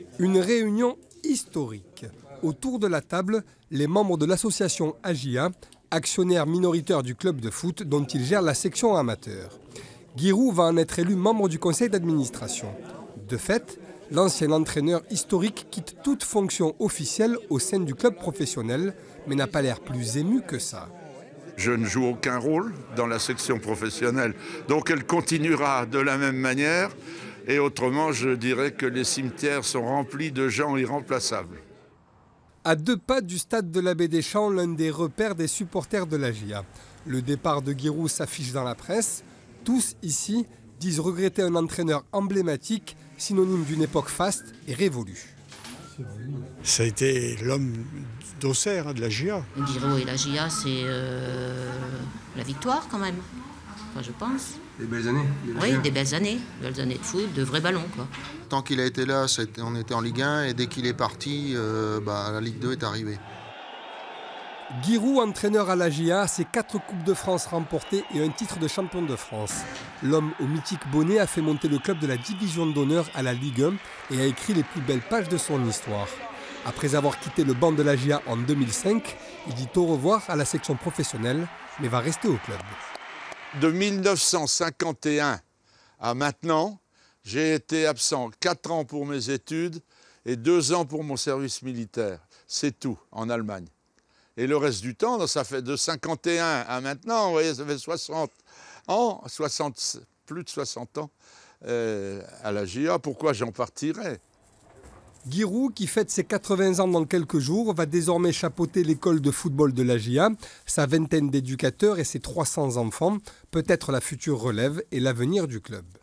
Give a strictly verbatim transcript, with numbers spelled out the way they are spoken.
Une réunion historique. Autour de la table, les membres de l'association A J A, actionnaire minoritaire du club de foot dont il gère la section amateur. Giroud va en être élu membre du conseil d'administration. De fait, l'ancien entraîneur historique quitte toute fonction officielle au sein du club professionnel, mais n'a pas l'air plus ému que ça. Je ne joue aucun rôle dans la section professionnelle, donc elle continuera de la même manière. Et autrement, je dirais que les cimetières sont remplis de gens irremplaçables. À deux pas du stade de l'Abbé des Champs, l'un des repères des supporters de l'A J A. Le départ de Giroud s'affiche dans la presse. Tous ici disent regretter un entraîneur emblématique, synonyme d'une époque faste et révolue. Ça a été l'homme d'Auxerre, de l'A J A. Giroud et l'A J A, c'est euh, la victoire quand même, enfin, je pense. Des belles années. Des oui, des belles années, belles années de foot, de vrais ballons, quoi. Tant qu'il a été là, on était en Ligue un et dès qu'il est parti, euh, bah, la Ligue deux est arrivée. Giroud, entraîneur à l'A J A, c'est quatre Coupes de France remportées et un titre de champion de France. L'homme au mythique bonnet a fait monter le club de la division d'honneur à la Ligue un et a écrit les plus belles pages de son histoire. Après avoir quitté le banc de l'A J A en deux mille cinq, il dit au revoir à la section professionnelle, mais va rester au club. De mille neuf cent cinquante et un à maintenant, j'ai été absent quatre ans pour mes études et deux ans pour mon service militaire. C'est tout, en Allemagne. Et le reste du temps, ça fait de cinquante et un à maintenant, vous voyez, ça fait soixante ans, soixante, plus de soixante ans euh, à la J A. Pourquoi j'en partirais ? Giroud, qui fête ses quatre-vingts ans dans quelques jours, va désormais chapeauter l'école de football de l'A J A, sa vingtaine d'éducateurs et ses trois cents enfants, peut-être la future relève et l'avenir du club.